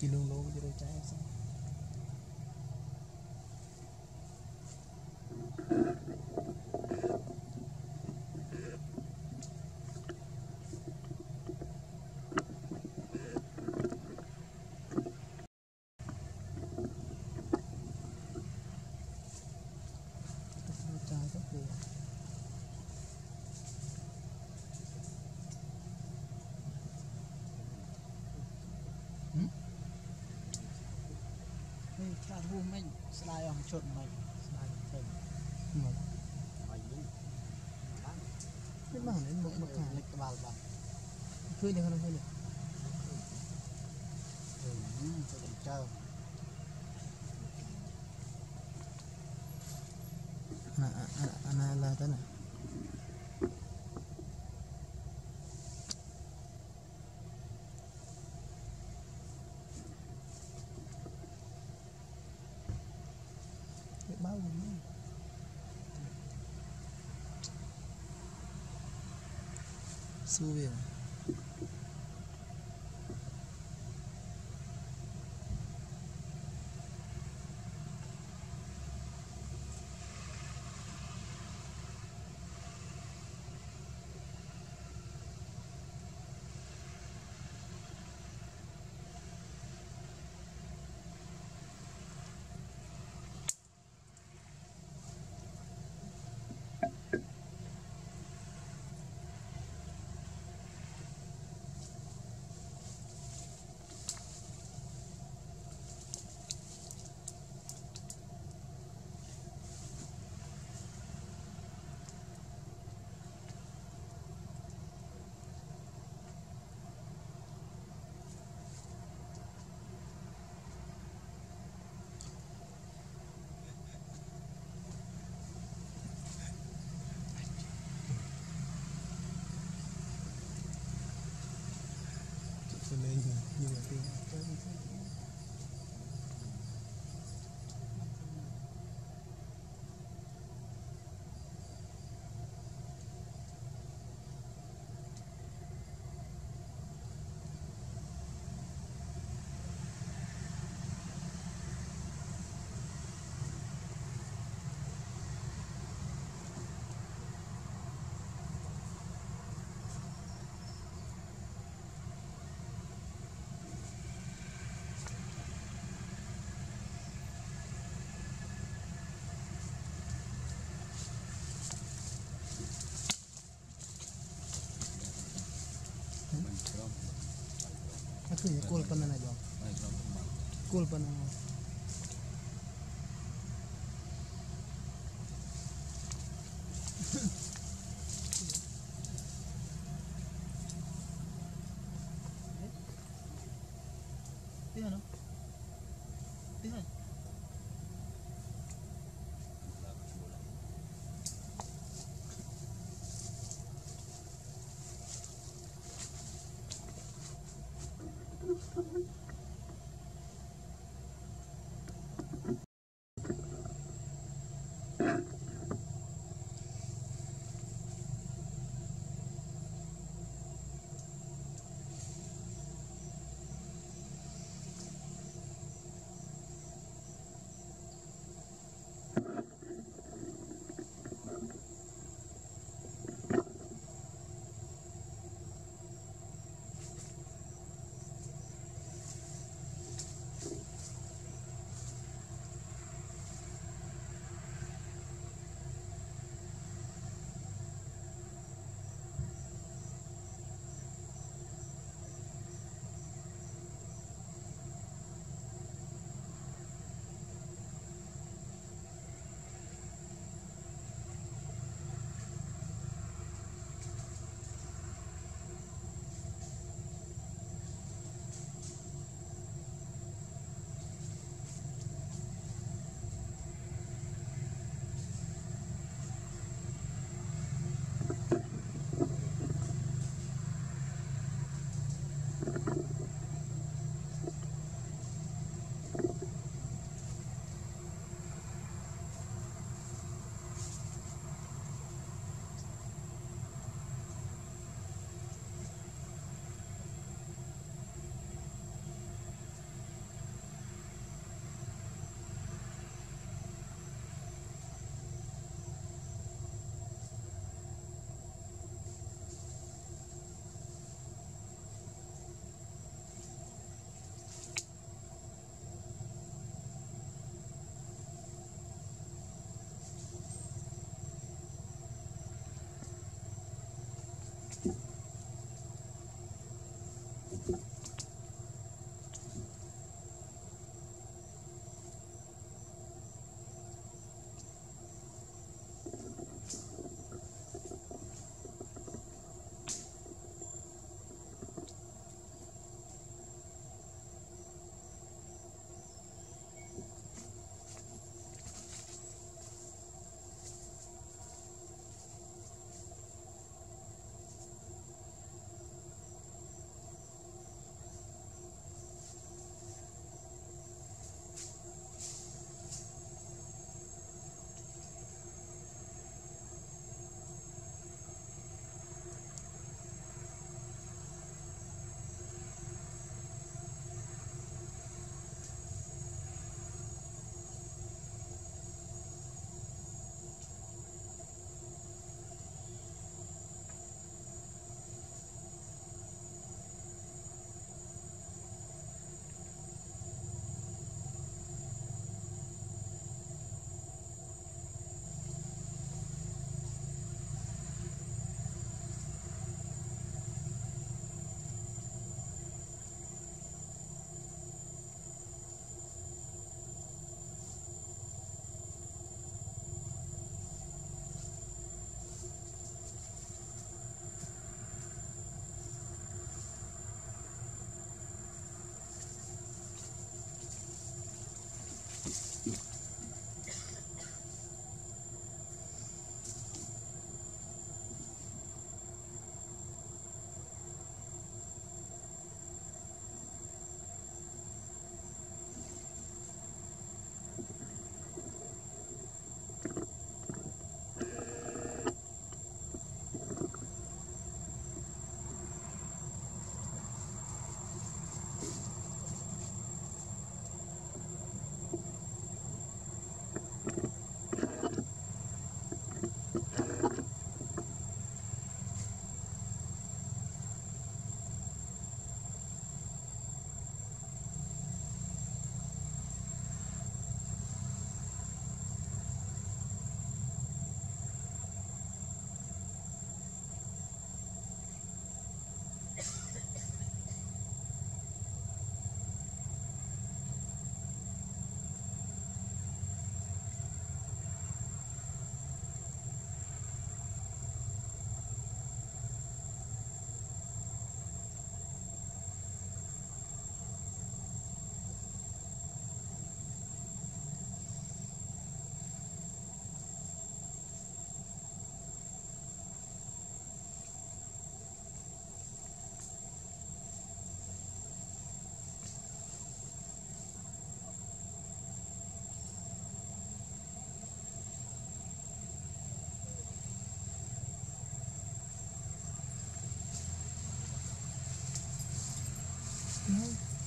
chỉ lông lô cho đôi trái sao trái rất nhiều cha hu mình slide on chốt mình slide thêm một mày đi cái mảng đến một cả lịch vào khơi được không khơi được tôi định chơi anh là thế này bao nhiêu xu về cho nên như là tiền aku ya cool panan aja cool panan Tengok no tengok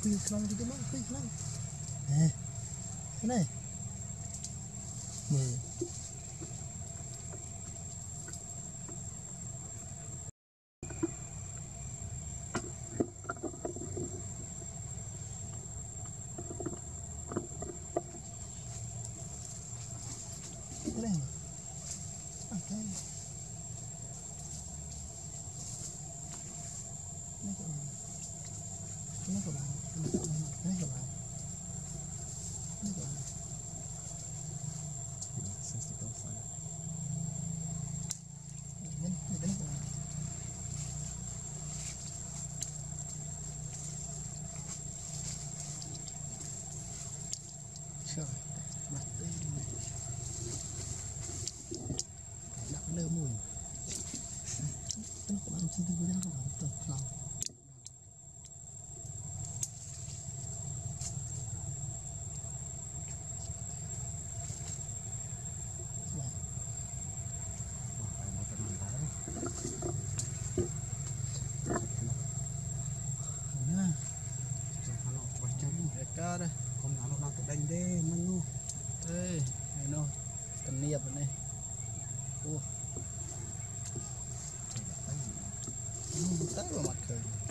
phi không thì nó phi không nè cái này mười cái này ok nó của bạn nó của bạn nó của bạn nó của bạn nó của bạn trời mặt đây đặt lơ mùi nó của bạn xin tôi nó của bạn tôi lòng cá đây con nào nó làm cái đánh đê mình luôn đây này nó cần niệm này ô tát vào mặt cười